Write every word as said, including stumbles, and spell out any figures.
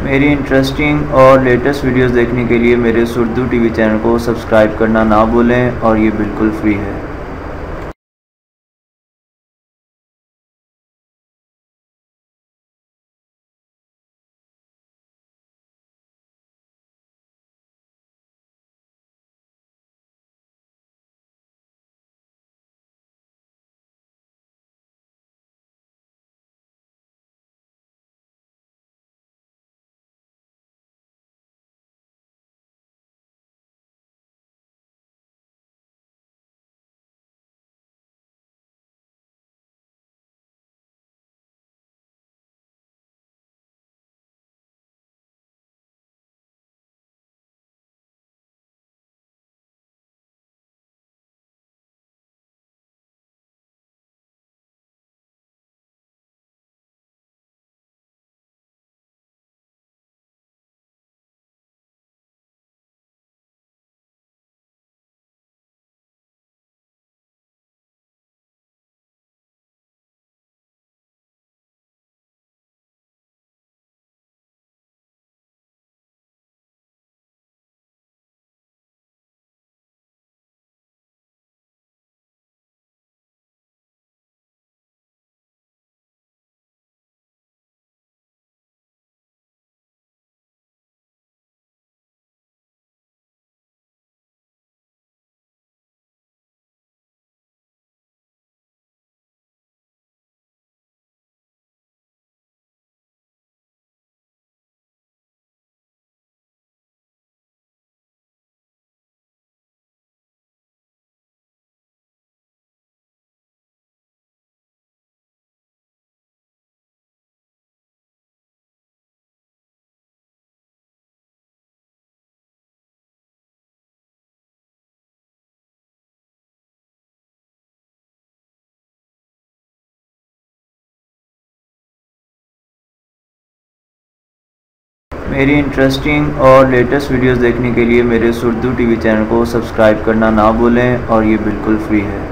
मेरी इंटरेस्टिंग और latest videos देखने के लिए मेरे उर्दू टीवी चैनल को सब्सक्राइब करना ना भूलें और ये बिल्कुल फ्री है। मेरी इंटरेस्टिंग और लेटेस्ट वीडियोस देखने के लिए मेरे उर्दू टीवी चैनल को सब्सक्राइब करना ना भूलें और ये बिल्कुल फ्री है।